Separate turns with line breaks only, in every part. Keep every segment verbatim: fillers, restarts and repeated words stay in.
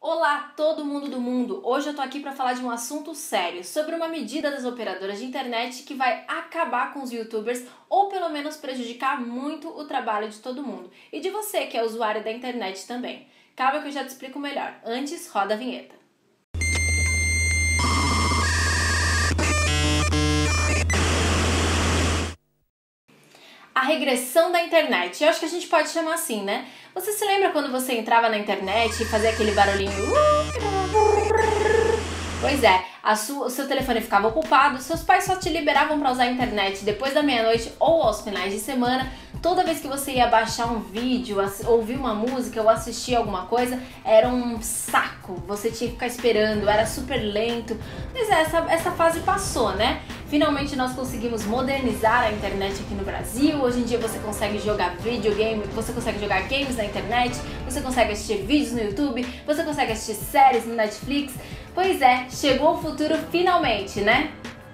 Olá, todo mundo do mundo! Hoje eu tô aqui para falar de um assunto sério, sobre uma medida das operadoras de internet que vai acabar com os youtubers ou pelo menos prejudicar muito o trabalho de todo mundo. E de você que é usuário da internet também. Calma que eu já te explico melhor. Antes, roda a vinheta. A regressão da internet. Eu acho que a gente pode chamar assim, né? Você se lembra quando você entrava na internet e fazia aquele barulhinho? Pois é, a sua, o seu telefone ficava ocupado, seus pais só te liberavam para usar a internet depois da meia-noite ou aos finais de semana. Toda vez que você ia baixar um vídeo, ouvir uma música ou assistir alguma coisa, era um saco. Você tinha que ficar esperando, era super lento. Mas essa, essa fase passou, né? Finalmente nós conseguimos modernizar a internet aqui no Brasil. Hoje em dia você consegue jogar videogame, você consegue jogar games na internet, você consegue assistir vídeos no YouTube, você consegue assistir séries no Netflix. Pois é, chegou o futuro finalmente, né?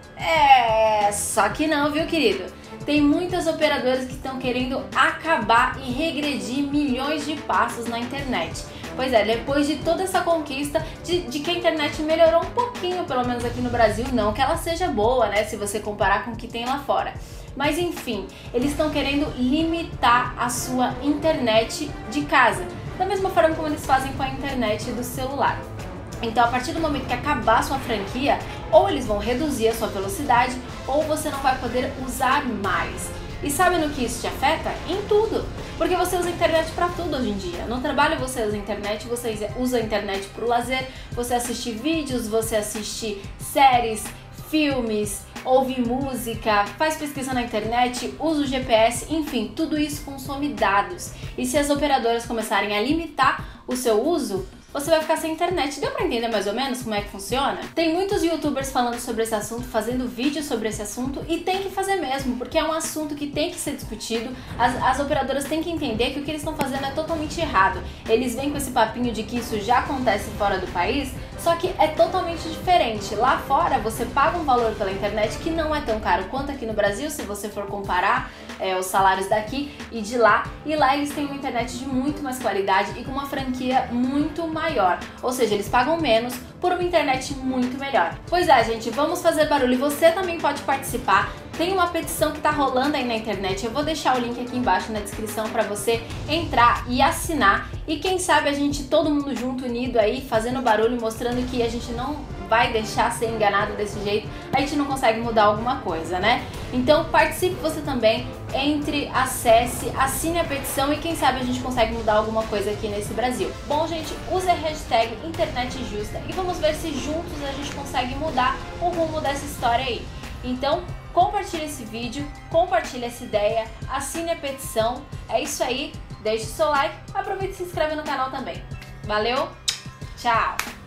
É, só que não, viu, querido? Tem muitas operadoras que estão querendo acabar e regredir milhões de passos na internet. Pois é, depois de toda essa conquista de, de que a internet melhorou um pouquinho, pelo menos aqui no Brasil, não que ela seja boa, né, se você comparar com o que tem lá fora. Mas enfim, eles estão querendo limitar a sua internet de casa, da mesma forma como eles fazem com a internet do celular. Então, a partir do momento que acabar a sua franquia, ou eles vão reduzir a sua velocidade, ou você não vai poder usar mais. E sabe no que isso te afeta? Em tudo! Porque você usa a internet para tudo hoje em dia. No trabalho você usa a internet, você usa a internet para o lazer, você assiste vídeos, você assiste séries, filmes, ouve música, faz pesquisa na internet, usa o G P S, enfim, tudo isso consome dados. E se as operadoras começarem a limitar o seu uso, você vai ficar sem internet. Deu pra entender mais ou menos como é que funciona? Tem muitos youtubers falando sobre esse assunto, fazendo vídeos sobre esse assunto, e tem que fazer mesmo, porque é um assunto que tem que ser discutido. As, as operadoras têm que entender que o que eles estão fazendo é totalmente errado. Eles vêm com esse papinho de que isso já acontece fora do país, só que é totalmente diferente. Lá fora você paga um valor pela internet que não é tão caro quanto aqui no Brasil, se você for comparar é, os salários daqui e de lá. E lá eles têm uma internet de muito mais qualidade e com uma franquia muito maior. maior, ou seja, eles pagam menos por uma internet muito melhor. Pois é, gente, vamos fazer barulho e você também pode participar. Tem uma petição que tá rolando aí na internet, eu vou deixar o link aqui embaixo na descrição para você entrar e assinar. E quem sabe a gente, todo mundo junto, unido aí, fazendo barulho, mostrando que a gente não vai deixar ser enganado desse jeito, a gente não consegue mudar alguma coisa, né? Então participe você também, entre, acesse, assine a petição e quem sabe a gente consegue mudar alguma coisa aqui nesse Brasil. Bom, gente, use a hashtag internet justa e vamos ver se juntos a gente consegue mudar o rumo dessa história aí. Então, compartilhe esse vídeo, compartilhe essa ideia, assine a petição, é isso aí, deixe o seu like, aproveite e se inscreve no canal também. Valeu, tchau!